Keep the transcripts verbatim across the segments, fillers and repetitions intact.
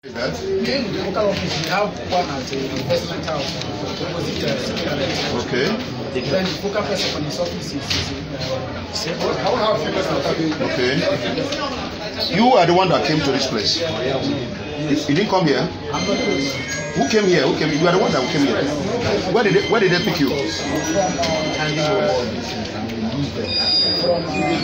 That? In the local office, we have one at the investment house, opposite uh, Secretariat. Okay. Then the focal person for this office is uh, Okay. You are the one that came to this place. You, you didn't come here. I'm not the Who came here? Who came? You are the one that came here. Where did they, where did they pick you? from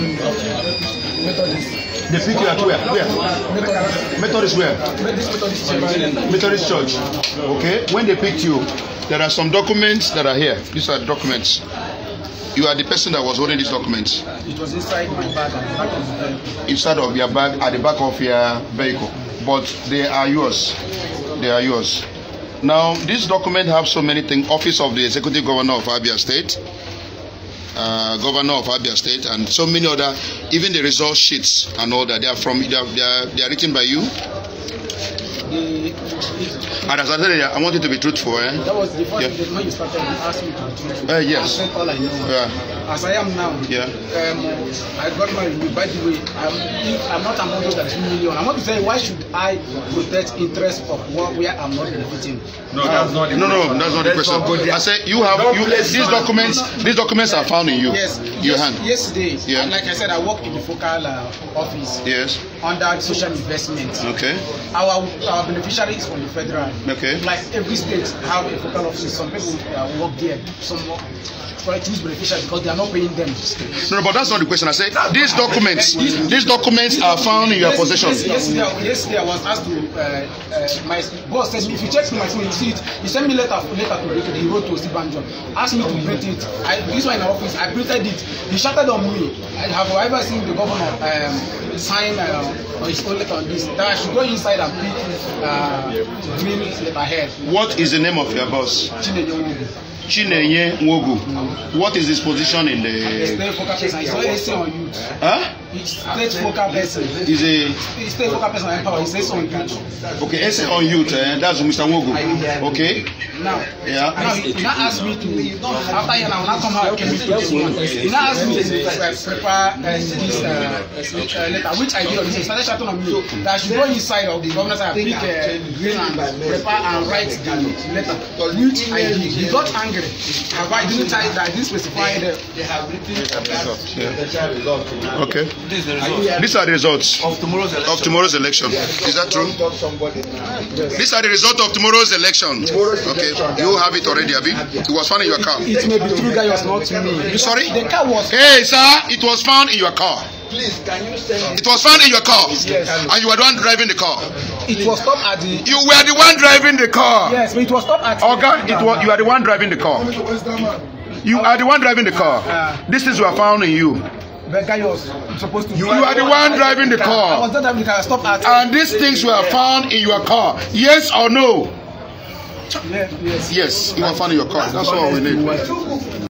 uh, Methodist. They pick you at where? Where? Methodist where? Methodist Church. Methodist Church. Okay. When they picked you, there are some documents that are here. These are documents. You are the person that was holding these documents. It was inside my bag at the back of the vehicle. Inside of your bag at the back of your vehicle. But they are yours. They are yours. Now, this document have so many things. Office of the Executive Governor of Abia State, uh, Governor of Abia State, and so many other, even the result sheets and all that. They are from. They are, they are, they are written by you. The, And as I said, I want you to be truthful. Eh? that was the first Yeah. day when you started, you asked me to be truthful. Uh, yes. I said all I know. Yeah. As I am now, Yeah. um, I got married. By the way, I'm, if I'm not among those that is two million. I want to say, why should I protect interest of what where I'm not benefiting? No, that's not the No, no, that's not the Let's question. not go there. I said you have you. These documents, these documents are found in you. Yes. Your yes, hand. Yesterday, Yeah. and like I said, I work in the focal uh, office Yes. under social investment. Okay. Our our beneficiary is from the federal. Okay. Like every state have a focal office. Some people uh, work there. Some work, try to choose beneficiary because they are not paying them. No, no, but that's not the question. I said these documents, these documents are found in your Yes, possession. Yes, yesterday, yesterday I was asked to. Uh, uh, my boss said, if you check my phone, you see it. He sent me letter letter to break it. He wrote to Sibanjo, asked me to print it. I this one in our office. I printed it. He shouted on me. I have ever seen the governor um, sign uh, on his own letter on this. That I should go inside and pick uh, green letterhead. What is the name of your boss? Chinenye Nwogu. What is his position in the? State focal person. He's not essay on youth. Huh? It's state focal person. Is a He's state focal person and power. He's essay on youth. okay. Essay on youth. Eh? That's Mister Nwogu. Okay. Now, Yeah. now he, he now asked me to, after here now, now come out, came into this one. He now asked me to uh, prepare uh, this uh, uh, letter, which I did on this. He started shouting on me that I should go inside of the governor's and pick uh, green and prepare and write the letter, which I did. He got angry. I didn't tell that I didn't specify the. They have written the result. Okay. This is the result These are the results of tomorrow's election. of tomorrow's election. Is that true? These are the results of tomorrow's election. Okay. You have it already, Abi. It was found in your car. It may be true that it was not me. Sorry? The car was. Hey, sir, it was found in your car. Please, can you send It was found in your car. Yes. And you were the one driving the car. It was stopped at the. You were the one driving the car. Yes, but it was stopped at. Okay, it was you are the one driving the car. You are the one driving the car. These things were found in you. The guy was supposed to. You are the one driving the I car. was not driving the car. I stopped at. And these things were found in your car. Yes or no? Yes, yes. Yes, you were found in your car. That's all we need.